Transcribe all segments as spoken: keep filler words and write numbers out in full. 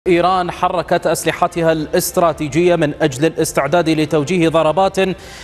إيران حركت أسلحتها الاستراتيجية من أجل الاستعداد لتوجيه ضربات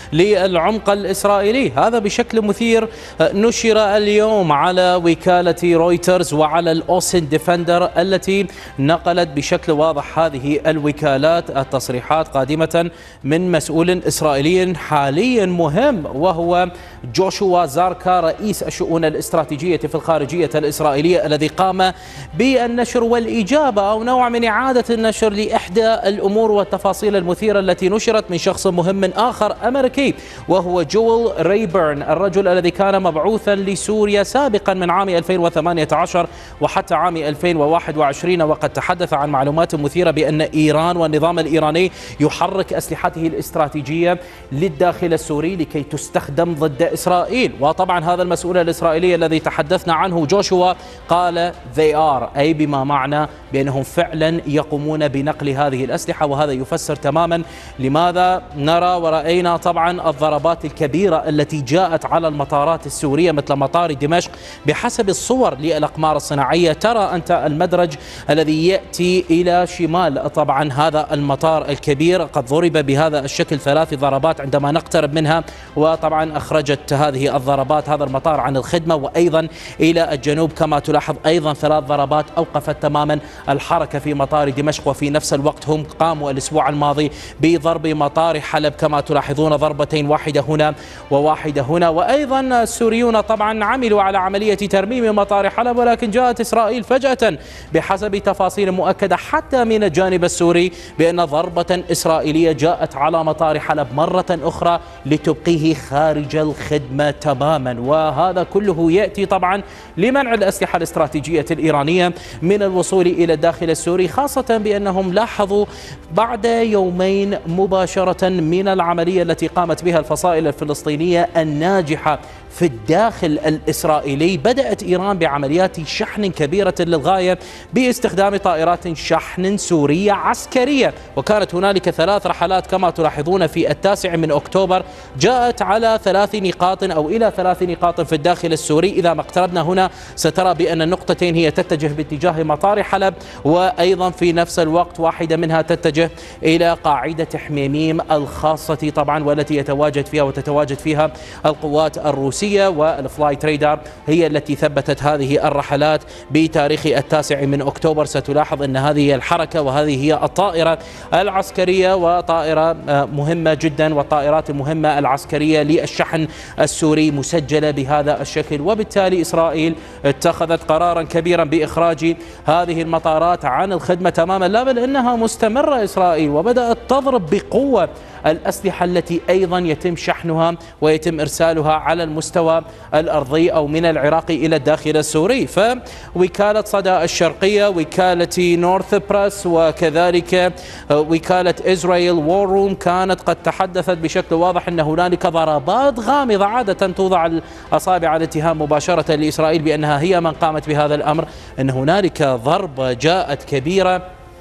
للعمق الإسرائيلي. هذا بشكل مثير نشر اليوم على وكالة رويترز وعلى الأوسن ديفندر التي نقلت بشكل واضح هذه الوكالات التصريحات قادمة من مسؤول إسرائيلي حاليا مهم، وهو جوشوا زاركا رئيس الشؤون الاستراتيجية في الخارجية الإسرائيلية، الذي قام بالنشر والإجابة أو نوع من إعادة النشر لإحدى الأمور والتفاصيل المثيرة التي نشرت من شخص مهم آخر أمريكي، وهو جويل ريبيرن، الرجل الذي كان مبعوثا لسوريا سابقا من عام ألفين وثمانية عشر وحتى عام ألفين وواحد وعشرين، وقد تحدث عن معلومات مثيرة بأن إيران والنظام الإيراني يحرك أسلحته الاستراتيجية للداخل السوري لكي تستخدم ضد إسرائيل. وطبعا هذا المسؤول الإسرائيلي الذي تحدثنا عنه جوشوا قال they are، أي بما معنى بأنهم فعلا يقومون بنقل هذه الأسلحة، وهذا يفسر تماما لماذا نرى ورأينا طبعا الضربات الكبيرة التي جاءت على المطارات السورية مثل مطار دمشق بحسب الصور للأقمار الصناعية. ترى أنت المدرج الذي يأتي إلى شمال طبعا هذا المطار الكبير قد ضرب بهذا الشكل ثلاث ضربات عندما نقترب منها، وطبعا أخرجت هذه الضربات هذا المطار عن الخدمة. وأيضا إلى الجنوب كما تلاحظ أيضا ثلاث ضربات أوقفت تماما الحركة في مطار دمشق. وفي نفس الوقت هم قاموا الأسبوع الماضي بضرب مطار حلب كما تلاحظون، ضربتين واحدة هنا وواحدة هنا. وأيضا السوريون طبعا عملوا على عملية ترميم مطار حلب، ولكن جاءت إسرائيل فجأة بحسب تفاصيل مؤكدة حتى من الجانب السوري بأن ضربة إسرائيلية جاءت على مطار حلب مرة أخرى لتبقيه خارج الخدمة تماما. وهذا كله يأتي طبعا لمنع الأسلحة الاستراتيجية الإيرانية من الوصول إلى الداخل السوري، خاصة بأنهم لاحظوا بعد يومين مباشرة من العملية التي قامت بها الفصائل الفلسطينية الناجحة في الداخل الإسرائيلي، بدأت إيران بعمليات شحن كبيرة للغاية باستخدام طائرات شحن سورية عسكرية. وكانت هنالك ثلاث رحلات كما تلاحظون في التاسع من أكتوبر جاءت على ثلاث نقاط أو إلى ثلاث نقاط في الداخل السوري. إذا ما اقتربنا هنا سترى بأن النقطتين هي تتجه باتجاه مطار حلب، وأيضا في نفس الوقت واحدة منها تتجه إلى قاعدة حميميم الخاصة طبعا والتي يتواجد فيها وتتواجد فيها القوات الروسية. والفلايت ريدار هي التي ثبتت هذه الرحلات بتاريخ التاسع من أكتوبر. ستلاحظ أن هذه الحركة وهذه هي الطائرة العسكرية، وطائرة مهمة جدا، والطائرات المهمة العسكرية للشحن السوري مسجلة بهذا الشكل. وبالتالي إسرائيل اتخذت قرارا كبيرا بإخراج هذه المطارات عن الخدمة تماما، لا بل إنها مستمرة إسرائيل وبدأت تضرب بقوة الأسلحة التي أيضا يتم شحنها ويتم إرسالها على المستوى الأرضي أو من العراق إلى الداخل السوري. فوكالة صدى الشرقية، وكالة نورث بريس، وكذلك وكالة إسرائيل وور روم كانت قد تحدثت بشكل واضح أن هنالك ضربات غامضة عادة توضع الأصابع الاتهام مباشرة لإسرائيل بأنها هي من قامت بهذا الأمر، أن هنالك ضربة جاءت كبيرة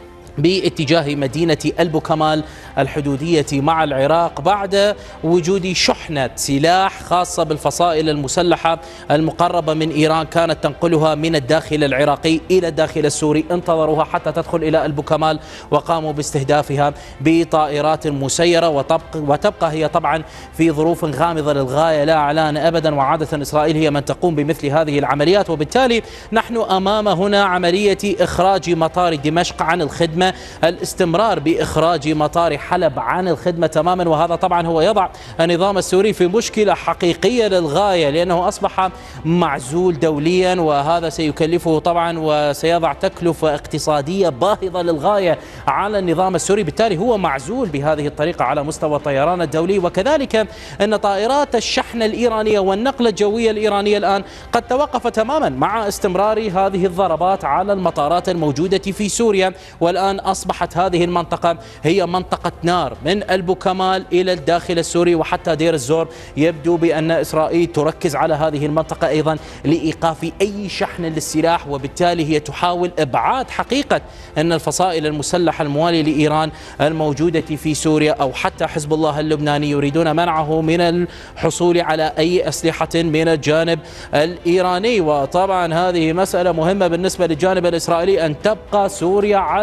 باتجاه مدينة البوكمال الحدودية مع العراق بعد وجود شحنة سلاح خاصة بالفصائل المسلحة المقربة من إيران كانت تنقلها من الداخل العراقي إلى الداخل السوري. انتظروها حتى تدخل إلى البوكمال وقاموا باستهدافها بطائرات مسيرة، وتبقى, وتبقى هي طبعا في ظروف غامضة للغاية لا إعلان أبدا. وعادة إسرائيل هي من تقوم بمثل هذه العمليات، وبالتالي نحن أمام هنا عملية إخراج مطار دمشق عن الخدمة، الاستمرار بإخراج مطار حلب عن الخدمة تماما. وهذا طبعا هو يضع النظام السوري في مشكلة حقيقية للغاية، لأنه أصبح معزول دوليا، وهذا سيكلفه طبعا وسيضع تكلفة اقتصادية باهظة للغاية على النظام السوري. بالتالي هو معزول بهذه الطريقة على مستوى الطيران الدولي. وكذلك أن طائرات الشحن الإيرانية والنقل الجوية الإيرانية الآن قد توقف تماما مع استمرار هذه الضربات على المطارات الموجودة في سوريا. والآن أصبحت هذه المنطقة هي منطقة نار من البوكمال إلى الداخل السوري وحتى دير الزور. يبدو بأن إسرائيل تركز على هذه المنطقة أيضا لإيقاف أي شحن للسلاح، وبالتالي هي تحاول إبعاد حقيقة أن الفصائل المسلحة الموالية لإيران الموجودة في سوريا أو حتى حزب الله اللبناني يريدون منعه من الحصول على أي أسلحة من الجانب الإيراني. وطبعا هذه مسألة مهمة بالنسبة للجانب الإسرائيلي أن تبقى سوريا على هذا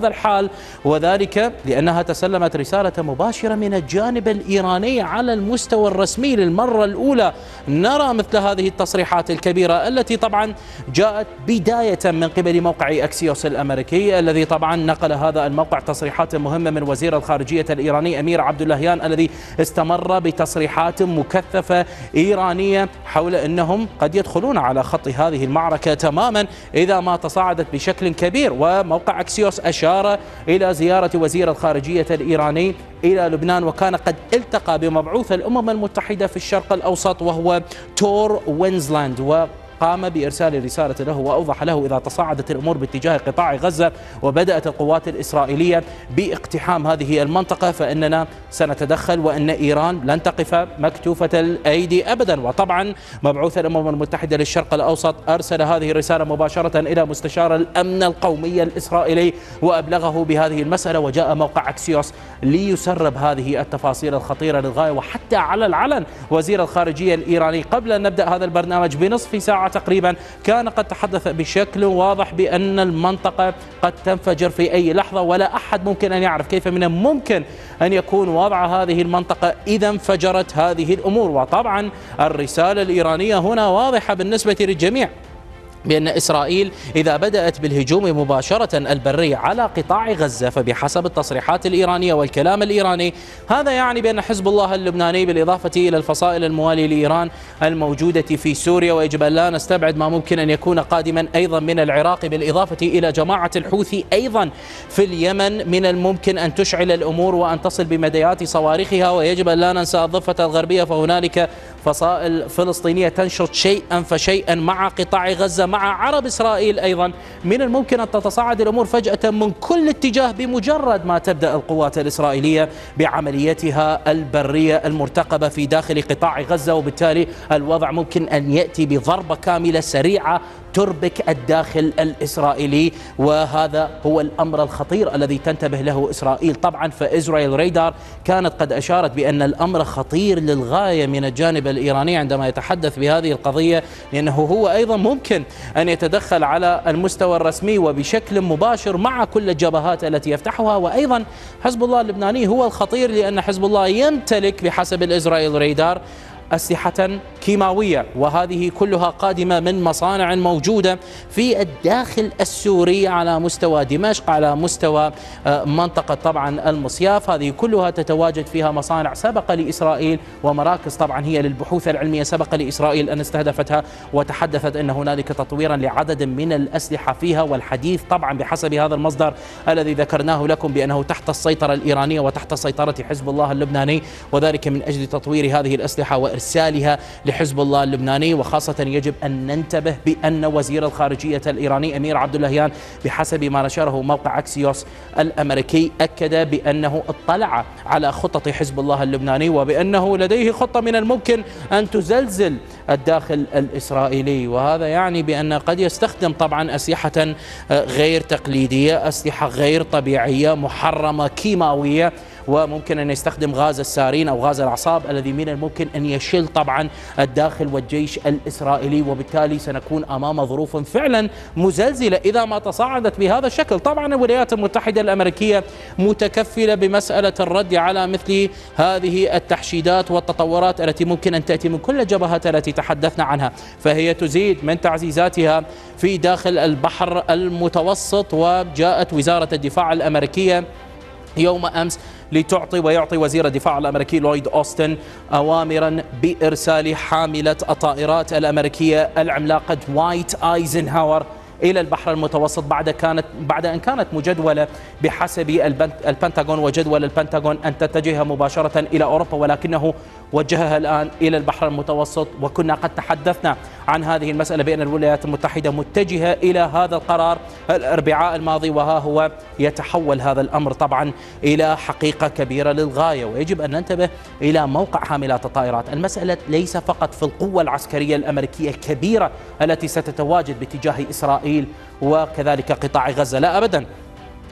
هذا الحال، وذلك لأنها تسلمت رسالة مباشرة من الجانب الإيراني على المستوى الرسمي. للمرة الأولى نرى مثل هذه التصريحات الكبيرة التي طبعا جاءت بداية من قبل موقع أكسيوس الأمريكي، الذي طبعا نقل هذا الموقع تصريحات مهمة من وزير الخارجية الإيراني أمير عبد اللهيان، الذي استمر بتصريحات مكثفة إيرانية حول أنهم قد يدخلون على خط هذه المعركة تماما إذا ما تصاعدت بشكل كبير. وموقع أكسيوس أشار إلى زيارة وزير الخارجية الإيراني إلى لبنان، وكان قد التقى بمبعوث الأمم المتحدة في الشرق الأوسط وهو تور وينزلاند، و قام بإرسال رسالة له وأوضح له إذا تصاعدت الأمور باتجاه قطاع غزة وبدأت القوات الإسرائيلية باقتحام هذه المنطقة فإننا سنتدخل، وأن إيران لن تقف مكتوفة الأيدي أبدا. وطبعا مبعوث الأمم المتحدة للشرق الأوسط أرسل هذه الرسالة مباشرة إلى مستشار الأمن القومي الإسرائيلي وأبلغه بهذه المسألة، وجاء موقع أكسيوس ليسرب هذه التفاصيل الخطيرة للغاية. وحتى على العلن وزير الخارجية الإيراني قبل أن نبدأ هذا البرنامج بنصف ساعة تقريبا كان قد تحدث بشكل واضح بأن المنطقة قد تنفجر في أي لحظة، ولا أحد ممكن أن يعرف كيف من الممكن أن يكون وضع هذه المنطقة إذا انفجرت هذه الأمور. وطبعا الرسالة الإيرانية هنا واضحة بالنسبة للجميع بأن إسرائيل إذا بدأت بالهجوم مباشرة البري على قطاع غزة، فبحسب التصريحات الإيرانية والكلام الإيراني هذا يعني بأن حزب الله اللبناني بالإضافة إلى الفصائل الموالية لإيران الموجودة في سوريا، ويجب أن لا نستبعد ما ممكن أن يكون قادما أيضا من العراق، بالإضافة إلى جماعة الحوثي أيضا في اليمن، من الممكن أن تشعل الأمور وأن تصل بمديات صواريخها. ويجب أن لا ننسى الضفة الغربية، فهنالك فصائل فلسطينية تنشط شيئا فشيئا مع قطاع غزة مع عرب إسرائيل أيضا. من الممكن أن تتصاعد الأمور فجأة من كل اتجاه بمجرد ما تبدأ القوات الإسرائيلية بعمليتها البرية المرتقبة في داخل قطاع غزة، وبالتالي الوضع ممكن أن يأتي بضربة كاملة سريعة تربك الداخل الإسرائيلي، وهذا هو الأمر الخطير الذي تنتبه له إسرائيل. طبعا فإسرائيل رادار كانت قد أشارت بأن الأمر خطير للغاية من الجانب الإيراني عندما يتحدث بهذه القضية، لأنه هو أيضا ممكن أن يتدخل على المستوى الرسمي وبشكل مباشر مع كل الجبهات التي يفتحها. وأيضا حزب الله اللبناني هو الخطير، لأن حزب الله يمتلك بحسب الإسرائيل رادار أسلحة كيماوية، وهذه كلها قادمة من مصانع موجودة في الداخل السوري على مستوى دمشق، على مستوى منطقة طبعا المصياف، هذه كلها تتواجد فيها مصانع سبق لإسرائيل ومراكز طبعا هي للبحوث العلمية سبق لإسرائيل أن استهدفتها، وتحدثت أن هنالك تطويرا لعدد من الأسلحة فيها. والحديث طبعا بحسب هذا المصدر الذي ذكرناه لكم بأنه تحت السيطرة الإيرانية وتحت سيطرة حزب الله اللبناني، وذلك من أجل تطوير هذه الأسلحة وإرسالها لحزب الله اللبناني. وخاصة يجب أن ننتبه بأن وزير الخارجية الإيراني أمير عبد اللهيان بحسب ما نشره موقع أكسيوس الأمريكي أكد بأنه اطلع على خطط حزب الله اللبناني، وبأنه لديه خطة من الممكن أن تزلزل الداخل الإسرائيلي. وهذا يعني بأن قد يستخدم طبعا أسلحة غير تقليدية، أسلحة غير طبيعية محرمة كيماوية، وممكن أن يستخدم غاز السارين أو غاز الأعصاب الذي من الممكن أن يشل طبعا الداخل والجيش الإسرائيلي، وبالتالي سنكون أمام ظروف فعلا مزلزلة إذا ما تصاعدت بهذا الشكل. طبعا الولايات المتحدة الأمريكية متكفلة بمسألة الرد على مثل هذه التحشيدات والتطورات التي ممكن أن تأتي من كل الجبهات التي تحدثنا عنها، فهي تزيد من تعزيزاتها في داخل البحر المتوسط. وجاءت وزارة الدفاع الأمريكية يوم أمس لتعطي ويعطي وزير الدفاع الأمريكي لويد أوستن أوامرا بإرسال حاملة الطائرات الأمريكية العملاقة وايت آيزنهاور إلى البحر المتوسط بعد كانت بعد أن كانت مجدولة بحسب البنتاغون وجدول البنتاغون أن تتجه مباشرة إلى أوروبا، ولكنه وجهها الآن إلى البحر المتوسط. وكنا قد تحدثنا عن هذه المسألة بأن الولايات المتحدة متجهة إلى هذا القرار الأربعاء الماضي، وها هو يتحول هذا الأمر طبعا إلى حقيقة كبيرة للغاية. ويجب أن ننتبه إلى موقع حاملات الطائرات. المسألة ليس فقط في القوة العسكرية الأمريكية الكبيرة التي ستتواجد باتجاه إسرائيل وكذلك قطاع غزة، لا أبدا،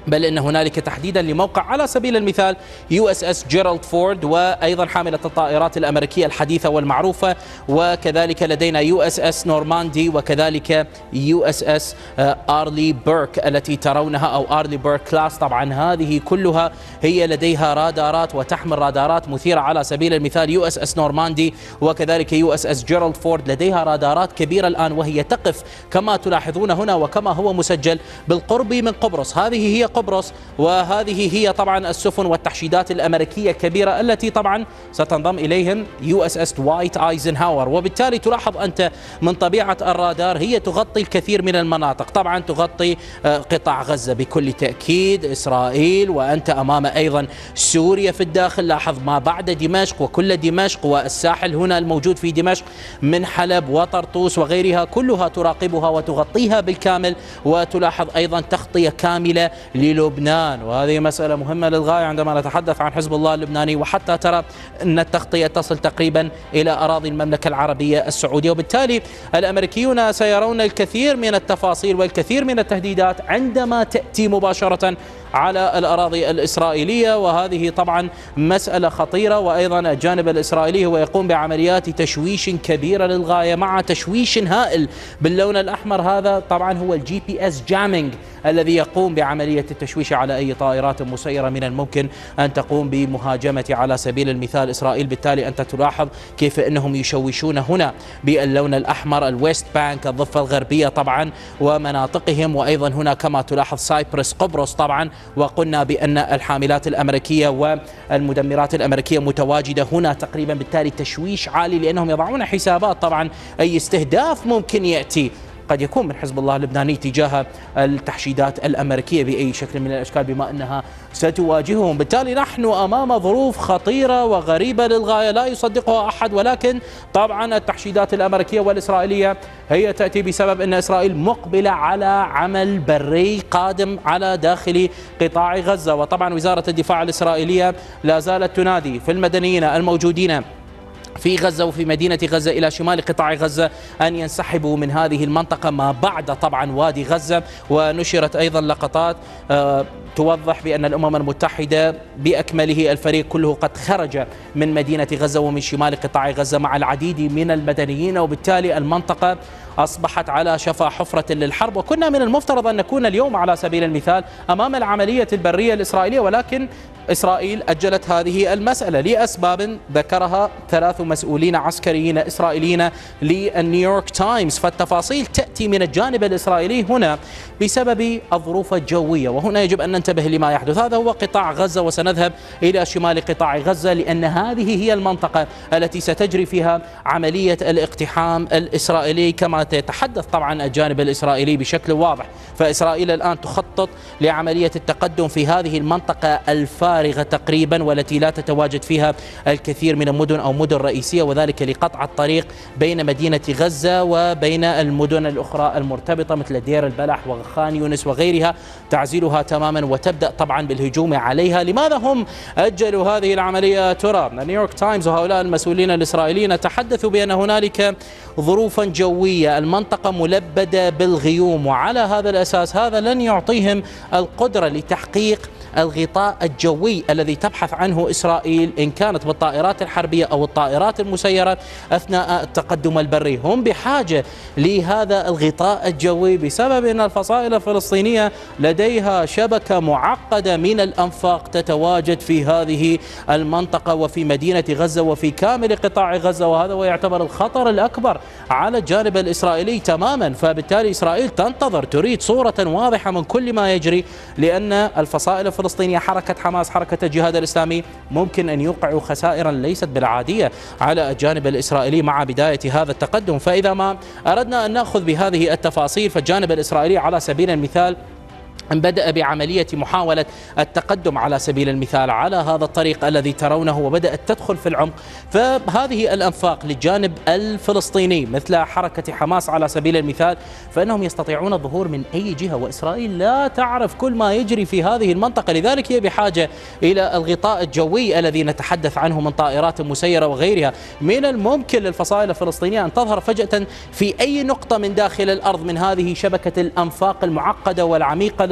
بل إن هنالك تحديدا لموقع على سبيل المثال يو اس اس جيرالد فورد، وأيضا حاملة الطائرات الأمريكية الحديثة والمعروفة، وكذلك لدينا يو اس اس نورماندي، وكذلك يو اس اس آرلي بيرك التي ترونها، أو آرلي بيرك كلاس. طبعا هذه كلها هي لديها رادارات وتحمل رادارات مثيرة. على سبيل المثال يو اس اس نورماندي وكذلك يو اس اس جيرالد فورد لديها رادارات كبيرة الآن، وهي تقف كما تلاحظون هنا وكما هو مسجل بالقرب من قبرص. هذه هي قبرص، وهذه هي طبعا السفن والتحشيدات الأمريكية الكبيرة التي طبعا ستنضم إليهم يو اس اس دوايت ايزنهاور. وبالتالي تلاحظ أنت من طبيعة الرادار هي تغطي الكثير من المناطق، طبعا تغطي قطاع غزة بكل تأكيد، إسرائيل، وأنت أمام أيضا سوريا في الداخل. لاحظ ما بعد دمشق وكل دمشق والساحل هنا الموجود في دمشق من حلب وطرطوس وغيرها، كلها تراقبها وتغطيها بالكامل. وتلاحظ أيضا تغطية كاملة للبنان، وهذه مسألة مهمة للغاية عندما نتحدث عن حزب الله اللبناني، وحتى ترى أن التغطية تصل تقريبا إلى أراضي المملكة العربية السعودية. وبالتالي الأمريكيون سيرون الكثير من التفاصيل والكثير من التهديدات عندما تأتي مباشرة على الأراضي الإسرائيلية، وهذه طبعا مسألة خطيرة. وأيضا الجانب الإسرائيلي هو يقوم بعمليات تشويش كبيرة للغاية مع تشويش هائل باللون الأحمر. هذا طبعا هو الجي بي اس جامينج الذي يقوم بعملية التشويش على أي طائرات مسيرة من الممكن أن تقوم بمهاجمة على سبيل المثال إسرائيل. بالتالي أنت تلاحظ كيف أنهم يشوشون هنا باللون الأحمر الويست بانك، الضفة الغربية طبعا ومناطقهم، وأيضا هنا كما تلاحظ سايبرس قبرص طبعا. وقلنا بأن الحاملات الأمريكية والمدمرات الأمريكية متواجدة هنا تقريبا، بالتالي تشويش عالي لأنهم يضعون حسابات طبعا أي استهداف ممكن يأتي قد يكون من حزب الله اللبناني تجاه التحشيدات الأمريكية بأي شكل من الأشكال بما أنها ستواجههم. بالتالي نحن أمام ظروف خطيرة وغريبة للغاية لا يصدقها أحد، ولكن طبعا التحشيدات الأمريكية والإسرائيلية هي تأتي بسبب أن إسرائيل مقبلة على عمل بري قادم على داخل قطاع غزة. وطبعا وزارة الدفاع الإسرائيلية لا زالت تنادي في المدنيين الموجودين في غزة وفي مدينة غزة إلى شمال قطاع غزة أن ينسحبوا من هذه المنطقة ما بعد طبعا وادي غزة. ونشرت أيضا لقطات توضح بأن الأمم المتحدة بأكمله الفريق كله قد خرج من مدينة غزة ومن شمال قطاع غزة مع العديد من المدنيين، وبالتالي المنطقة أصبحت على شفا حفرة للحرب. وكنا من المفترض أن نكون اليوم على سبيل المثال أمام العملية البرية الإسرائيلية، ولكن إسرائيل أجلت هذه المسألة لأسباب ذكرها ثلاث مسؤولين عسكريين إسرائيليين للنيويورك تايمز. فالتفاصيل تأتي من الجانب الإسرائيلي هنا بسبب الظروف الجوية، وهنا يجب أن ننتبه لما يحدث. هذا هو قطاع غزة، وسنذهب إلى شمال قطاع غزة لأن هذه هي المنطقة التي ستجري فيها عملية الاقتحام الإسرائيلي كما يتحدث طبعا الجانب الإسرائيلي بشكل واضح. فإسرائيل الآن تخطط لعملية التقدم في هذه المنطقة الفارغة تقريبا، والتي لا تتواجد فيها الكثير من المدن أو مدن رئيسية، وذلك لقطع الطريق بين مدينة غزة وبين المدن الأخرى المرتبطة مثل دير البلح وخان يونس وغيرها، تعزلها تماما وتبدأ طبعا بالهجوم عليها. لماذا هم أجلوا هذه العملية ترى؟ النيويورك تايمز وهؤلاء المسؤولين الإسرائيليين تحدثوا بأن هنالك ظروفا جوية، المنطقة ملبدة بالغيوم، وعلى هذا الأساس هذا لن يعطيهم القدرة لتحقيق الغطاء الجوي الذي تبحث عنه إسرائيل إن كانت بالطائرات الحربية أو الطائرات المسيرة أثناء التقدم البري. هم بحاجة لهذا الغطاء الجوي بسبب أن الفصائل الفلسطينية لديها شبكة معقدة من الأنفاق تتواجد في هذه المنطقة وفي مدينة غزة وفي كامل قطاع غزة، وهذا ويعتبر الخطر الأكبر على الجانب الإسرائيلي تماما. فبالتالي إسرائيل تنتظر، تريد صورة واضحة من كل ما يجري، لأن الفصائل الفلسطينية حركة حماس، حركة الجهاد الإسلامي، ممكن أن يوقعوا خسائرا ليست بالعادية على الجانب الإسرائيلي مع بداية هذا التقدم. فإذا ما أردنا أن نأخذ بهذه التفاصيل، فالجانب الإسرائيلي على سبيل المثال بدأ بعملية محاولة التقدم على سبيل المثال على هذا الطريق الذي ترونه، وبدأت تدخل في العمق. فهذه الأنفاق للجانب الفلسطيني مثل حركة حماس على سبيل المثال، فإنهم يستطيعون الظهور من أي جهة، وإسرائيل لا تعرف كل ما يجري في هذه المنطقة. لذلك هي بحاجة إلى الغطاء الجوي الذي نتحدث عنه من طائرات مسيرة وغيرها. من الممكن للفصائل الفلسطينية أن تظهر فجأة في أي نقطة من داخل الأرض من هذه شبكة الأنفاق المعقدة والعميقة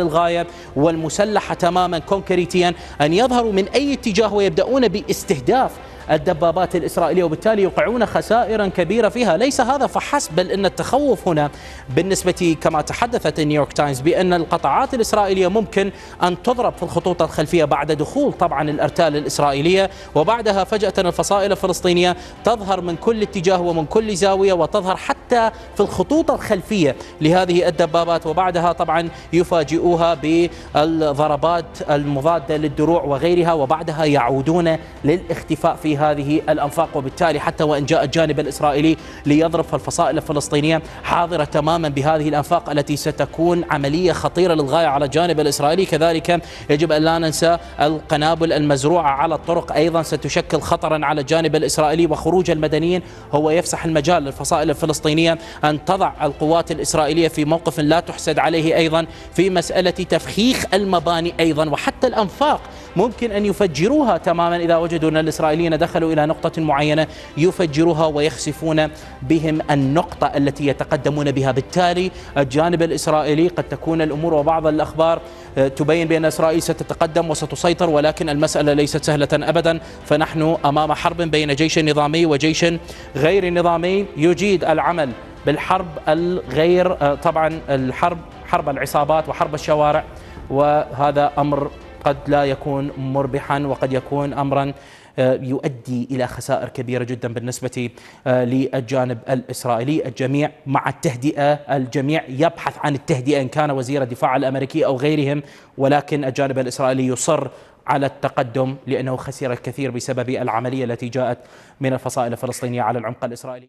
للغاية والمسلحة تماما كونكريتيا أن يظهروا من أي اتجاه ويبدأون باستهداف الدبابات الإسرائيلية، وبالتالي يوقعون خسائرا كبيرة فيها. ليس هذا فحسب، بل إن التخوف هنا بالنسبة كما تحدثت نيويورك تايمز بأن القطاعات الإسرائيلية ممكن أن تضرب في الخطوط الخلفية بعد دخول طبعا الأرتال الإسرائيلية، وبعدها فجأة الفصائل الفلسطينية تظهر من كل اتجاه ومن كل زاوية، وتظهر حتى في الخطوط الخلفية لهذه الدبابات، وبعدها طبعا يفاجئوها بالضربات المضادة للدروع وغيرها، وبعدها يعودون للاختفاء في هذه الأنفاق. وبالتالي حتى وإن جاء الجانب الإسرائيلي ليضرب فالفصائل الفلسطينية حاضرة تماما بهذه الأنفاق التي ستكون عملية خطيرة للغاية على الجانب الإسرائيلي. كذلك يجب أن لا ننسى القنابل المزروعة على الطرق أيضا ستشكل خطرا على الجانب الإسرائيلي، وخروج المدنيين هو يفسح المجال للفصائل الفلسطينية أن تضع القوات الإسرائيلية في موقف لا تحسد عليه أيضا في مسألة تفخيخ المباني أيضا، وحتى الأنفاق ممكن أن يفجروها تماما إذا وجدوا أن الإسرائيليين دخلوا إلى نقطة معينة يفجروها ويخسفون بهم النقطة التي يتقدمون بها. بالتالي الجانب الإسرائيلي قد تكون الأمور، وبعض الأخبار تبين بأن إسرائيل ستتقدم وستسيطر، ولكن المسألة ليست سهلة أبدا. فنحن أمام حرب بين جيش نظامي وجيش غير نظامي يجيد العمل بالحرب الغير طبعا الحرب حرب العصابات وحرب الشوارع، وهذا أمر قد لا يكون مربحا وقد يكون أمرا يؤدي إلى خسائر كبيرة جدا بالنسبة للجانب الإسرائيلي. الجميع مع التهدئة، الجميع يبحث عن التهدئة إن كان وزير الدفاع الأمريكي أو غيرهم، ولكن الجانب الإسرائيلي يصر على التقدم لأنه خسر الكثير بسبب العملية التي جاءت من الفصائل الفلسطينية على العمق الإسرائيلي.